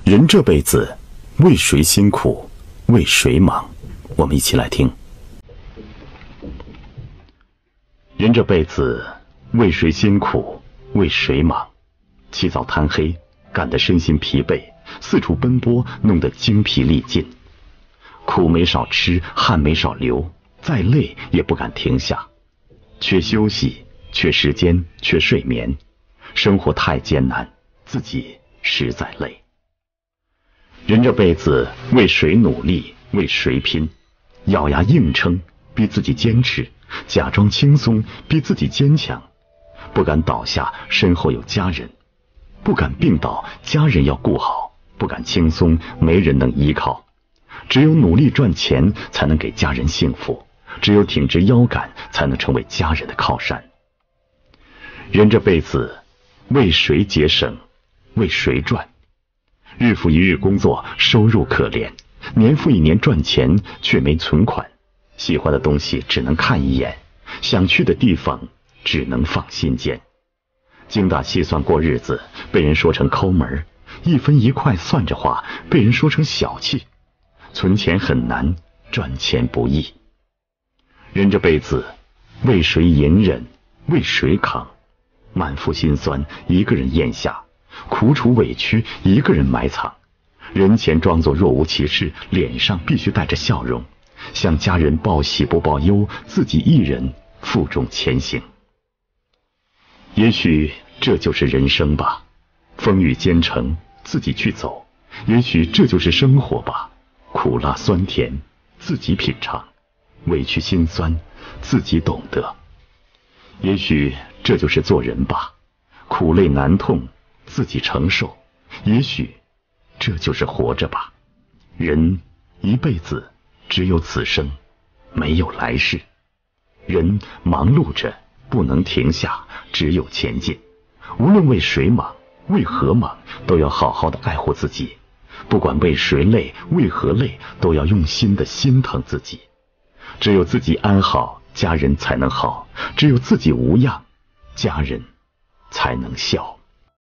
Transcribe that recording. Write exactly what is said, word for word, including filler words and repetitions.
人这辈子，为谁辛苦，为谁忙？我们一起来听。人这辈子，为谁辛苦，为谁忙？起早贪黑，干得身心疲惫，四处奔波，弄得精疲力尽。苦没少吃，汗没少流，再累也不敢停下。缺休息，缺时间，缺睡眠，生活太艰难，自己实在累。人这辈子，为谁努力，为谁拼？咬牙硬撑，逼自己坚持；假装轻松，逼自己坚强。不敢倒下，身后有家人；不敢病倒，家人要顾好；不敢轻松，没人能依靠。只有努力赚钱，才能给家人幸福；只有挺直腰杆，才能成为家人的靠山。人这辈子，为谁节省，为谁赚？日复一日工作，收入可怜；年复一年赚钱，却没存款。喜欢的东西只能看一眼，想去的地方只能放心间。精打细算过日子，被人说成抠门；一分一块算着花，被人说成小气。存钱很难，赚钱不易。人这辈子，为谁隐忍，为谁扛？满腹心酸，一个人咽下；苦楚委屈，一个人埋藏。人前装作若无其事，脸上必须带着笑容，向家人报喜不报忧，自己一人负重前行。也许这就是人生吧，风雨兼程，自己去走；也许这就是生活吧，苦辣酸甜，自己品尝；委屈心酸，自己懂得。也许这就是做人吧，苦累难痛，自己承受；也许这就是活着吧，人一辈子只有此生，没有来世。人忙碌着，不能停下，只有前进。无论为谁忙，为何忙，都要好好的爱护自己。不管为谁累，为何累，都要用心的心疼自己。只有自己安好，家人才能好；只有自己无恙，家人才能笑。